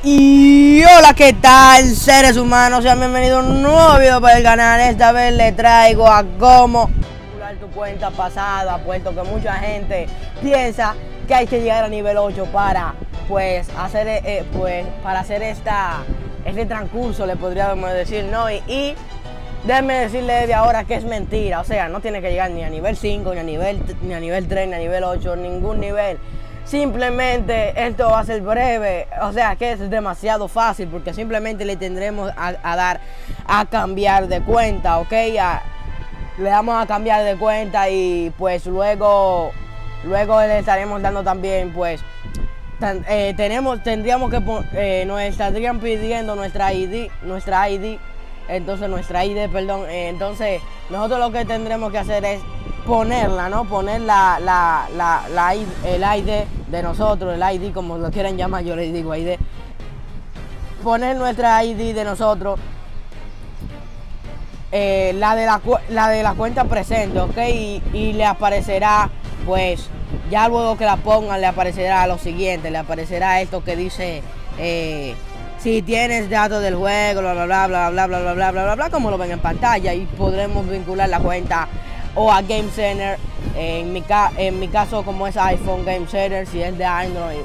Y hola, ¿qué tal, seres humanos? Sean bienvenidos a un nuevo video para el canal. Esta vez le traigo a cómo vincular tu cuenta pasada, puesto que mucha gente piensa que hay que llegar a nivel 8 para hacer este transcurso, le podríamos decir, ¿no? Y déjenme decirle desde ahora que es mentira. O sea, no tiene que llegar ni a nivel 5, ni a nivel 3, ni a nivel 8, ningún nivel. Simplemente esto va a ser breve, o sea que es demasiado fácil porque simplemente le tendremos a dar a cambiar de cuenta, ¿ok? Le damos a cambiar de cuenta y pues luego le estaremos dando también pues tendríamos que nos estarían pidiendo nuestra ID, entonces nosotros lo que tendremos que hacer es ponerla, ¿no? Poner el ID de nosotros, el ID como lo quieran llamar, yo les digo ID. Poner nuestra ID de nosotros, la de la cuenta presente, ¿ok? Y le aparecerá, pues, ya luego que la pongan, le aparecerá lo siguiente, le aparecerá esto que dice, si tienes datos del juego, bla, bla, bla, bla, bla, bla, bla, bla, bla, bla, bla, como lo ven en pantalla, y podremos vincular la cuenta o a Game Center, en mi caso como es iPhone Game Center, si es de Android,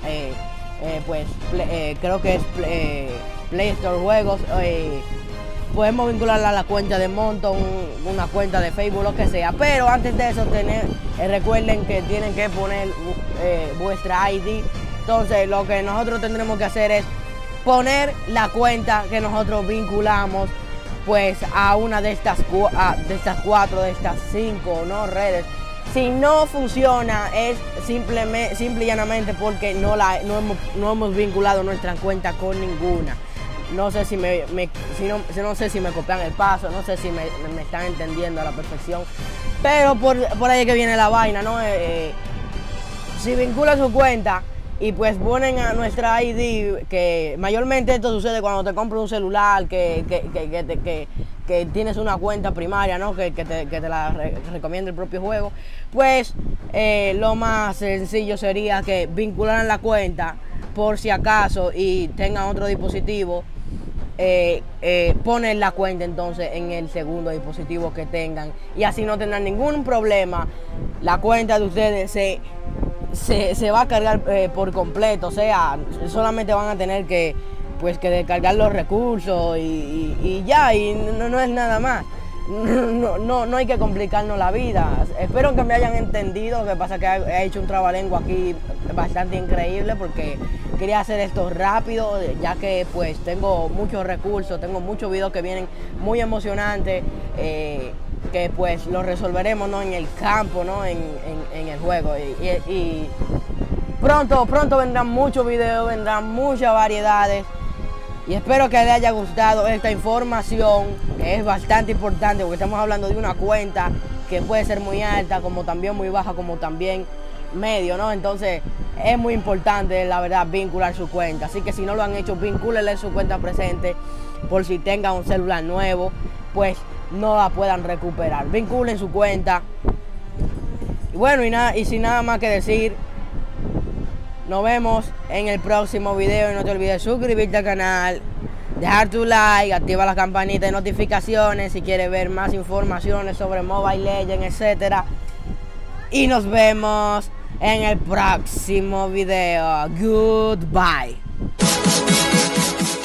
creo que es Play Store Juegos, podemos vincularla a la cuenta de Monton, una cuenta de Facebook, lo que sea, pero antes de eso recuerden que tienen que poner vuestra ID. Entonces lo que nosotros tendremos que hacer es poner la cuenta que nosotros vinculamos pues a una de estas 4, de estas 5, ¿no? Redes. Si no funciona es simple y llanamente porque no hemos vinculado nuestra cuenta con ninguna. No sé si no sé si me copian el paso, no sé si me están entendiendo a la perfección, pero por ahí es que viene la vaina, ¿no? Si vinculan su cuenta y pues ponen a nuestra ID, que mayormente esto sucede cuando te compras un celular, que tienes una cuenta primaria, ¿no? que te la recomienda el propio juego, pues lo más sencillo sería que vincularan la cuenta por si acaso y tengan otro dispositivo, ponen la cuenta entonces en el segundo dispositivo que tengan y así no tendrán ningún problema. La cuenta de ustedes se va a cargar por completo, o sea, solamente van a tener que descargar los recursos y ya, y no es nada más. No hay que complicarnos la vida. Espero que me hayan entendido. Lo que pasa es que he hecho un trabalengua aquí bastante increíble porque quería hacer esto rápido, ya que pues tengo muchos recursos, tengo muchos videos que vienen muy emocionantes, que pues los resolveremos, ¿no? En el campo, ¿no? En el juego y pronto vendrán muchos videos, vendrán muchas variedades. Y espero que les haya gustado esta información, que es bastante importante porque estamos hablando de una cuenta que puede ser muy alta, como también muy baja, como también medio, ¿no? Entonces es muy importante, la verdad, vincular su cuenta. Así que si no lo han hecho, vincúlenle su cuenta presente por si tengan un celular nuevo, pues no la puedan recuperar. Vinculen su cuenta. Y bueno, y sin nada más que decir, nos vemos en el próximo video y no te olvides suscribirte al canal, dejar tu like, activa la campanita de notificaciones si quieres ver más informaciones sobre Mobile Legends, etc. Y nos vemos en el próximo video. Goodbye.